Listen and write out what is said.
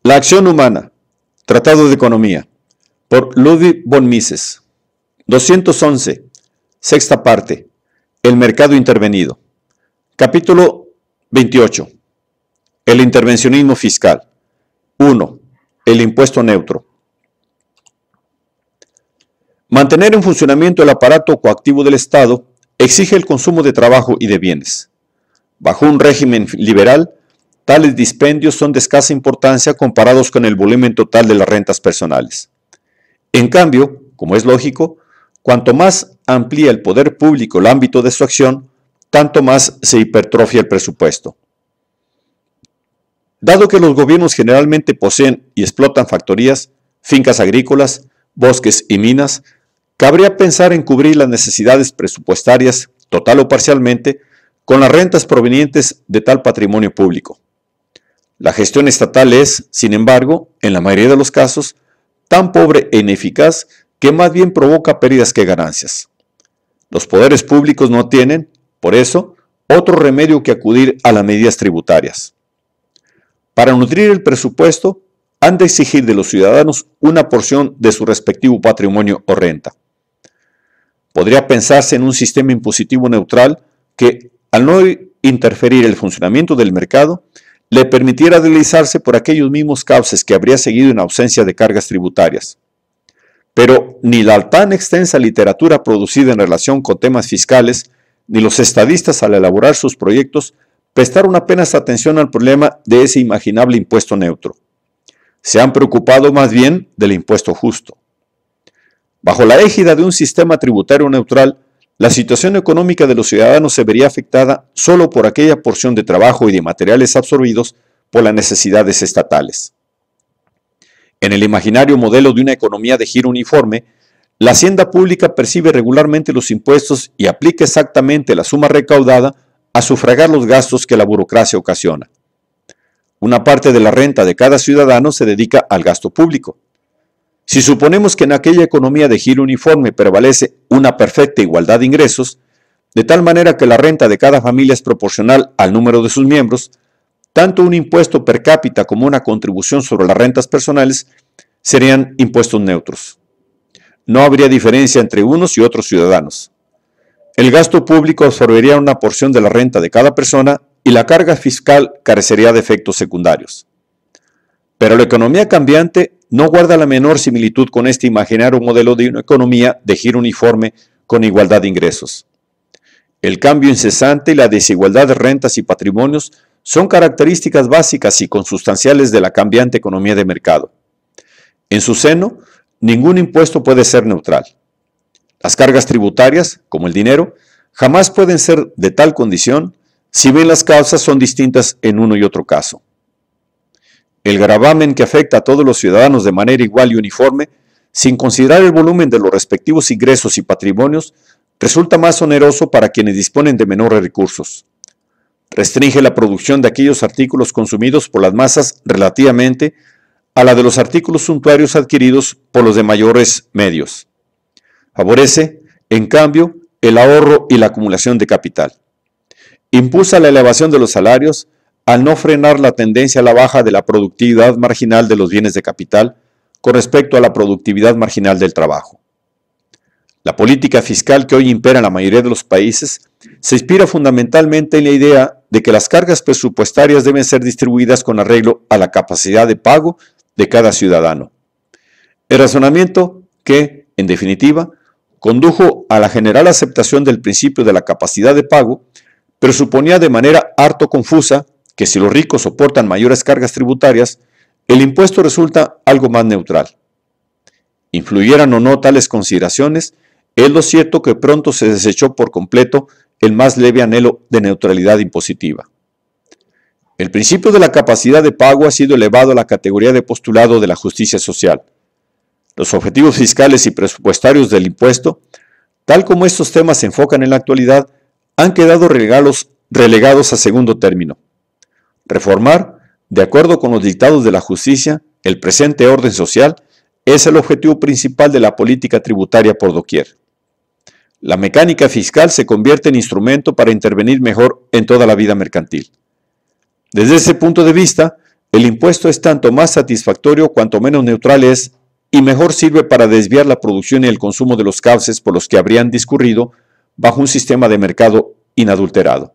La acción humana. Tratado de Economía. Por Ludwig von Mises. 211. Sexta parte. El mercado intervenido. Capítulo 28. El intervencionismo fiscal. 1. El impuesto neutro. Mantener en funcionamiento el aparato coactivo del Estado exige el consumo de trabajo y de bienes. Bajo un régimen liberal, tales dispendios son de escasa importancia comparados con el volumen total de las rentas personales. En cambio, como es lógico, cuanto más amplía el poder público el ámbito de su acción, tanto más se hipertrofia el presupuesto. Dado que los gobiernos generalmente poseen y explotan factorías, fincas agrícolas, bosques y minas, cabría pensar en cubrir las necesidades presupuestarias, total o parcialmente, con las rentas provenientes de tal patrimonio público. La gestión estatal es, sin embargo, en la mayoría de los casos, tan pobre e ineficaz que más bien provoca pérdidas que ganancias. Los poderes públicos no tienen, por eso, otro remedio que acudir a las medidas tributarias. Para nutrir el presupuesto, han de exigir de los ciudadanos una porción de su respectivo patrimonio o renta. Podría pensarse en un sistema impositivo neutral que, al no interferir el funcionamiento del mercado, le permitiera deslizarse por aquellos mismos cauces que habría seguido en ausencia de cargas tributarias. Pero ni la tan extensa literatura producida en relación con temas fiscales, ni los estadistas al elaborar sus proyectos prestaron apenas atención al problema de ese imaginable impuesto neutro. Se han preocupado más bien del impuesto justo. Bajo la égida de un sistema tributario neutral, la situación económica de los ciudadanos se vería afectada solo por aquella porción de trabajo y de materiales absorbidos por las necesidades estatales. En el imaginario modelo de una economía de giro uniforme, la hacienda pública percibe regularmente los impuestos y aplica exactamente la suma recaudada a sufragar los gastos que la burocracia ocasiona. Una parte de la renta de cada ciudadano se dedica al gasto público. Si suponemos que en aquella economía de giro uniforme prevalece una perfecta igualdad de ingresos, de tal manera que la renta de cada familia es proporcional al número de sus miembros, tanto un impuesto per cápita como una contribución sobre las rentas personales serían impuestos neutros. No habría diferencia entre unos y otros ciudadanos. El gasto público absorbería una porción de la renta de cada persona y la carga fiscal carecería de efectos secundarios. Pero la economía cambiante no guarda la menor similitud con este imaginario modelo de una economía de giro uniforme con igualdad de ingresos. El cambio incesante y la desigualdad de rentas y patrimonios son características básicas y consustanciales de la cambiante economía de mercado. En su seno, ningún impuesto puede ser neutral. Las cargas tributarias, como el dinero, jamás pueden ser de tal condición, si bien las causas son distintas en uno y otro caso. El gravamen que afecta a todos los ciudadanos de manera igual y uniforme, sin considerar el volumen de los respectivos ingresos y patrimonios, resulta más oneroso para quienes disponen de menores recursos. Restringe la producción de aquellos artículos consumidos por las masas relativamente a la de los artículos suntuarios adquiridos por los de mayores medios. Favorece, en cambio, el ahorro y la acumulación de capital. Impulsa la elevación de los salarios, al no frenar la tendencia a la baja de la productividad marginal de los bienes de capital con respecto a la productividad marginal del trabajo. La política fiscal que hoy impera en la mayoría de los países se inspira fundamentalmente en la idea de que las cargas presupuestarias deben ser distribuidas con arreglo a la capacidad de pago de cada ciudadano. El razonamiento que, en definitiva, condujo a la general aceptación del principio de la capacidad de pago, pero suponía de manera harto confusa que si los ricos soportan mayores cargas tributarias, el impuesto resulta algo más neutral. Influyeran o no tales consideraciones, es lo cierto que pronto se desechó por completo el más leve anhelo de neutralidad impositiva. El principio de la capacidad de pago ha sido elevado a la categoría de postulado de la justicia social. Los objetivos fiscales y presupuestarios del impuesto, tal como estos temas se enfocan en la actualidad, han quedado relegados a segundo término. Reformar, de acuerdo con los dictados de la justicia, el presente orden social es el objetivo principal de la política tributaria por doquier. La mecánica fiscal se convierte en instrumento para intervenir mejor en toda la vida mercantil. Desde ese punto de vista, El impuesto es tanto más satisfactorio cuanto menos neutral es y mejor sirve para desviar la producción y el consumo de los cauces por los que habrían discurrido bajo un sistema de mercado inadulterado.